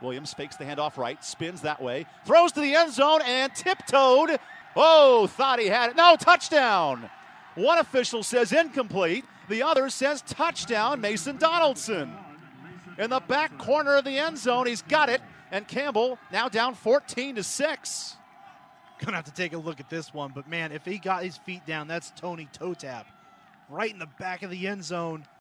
Williams fakes the handoff right, spins that way, throws to the end zone, and tiptoed. Oh, thought he had it. No, touchdown. One official says incomplete. The other says touchdown, Mason Donaldson. In the back corner of the end zone, he's got it. And Campbell now down 14-6. Gonna have to take a look at this one, but man, if he got his feet down, that's Tony toe tap. Right in the back of the end zone.